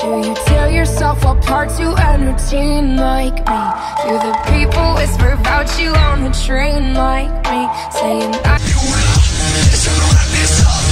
Do you tear yourself apart to entertain like me? Do the people whisper about you on the train like me, saying I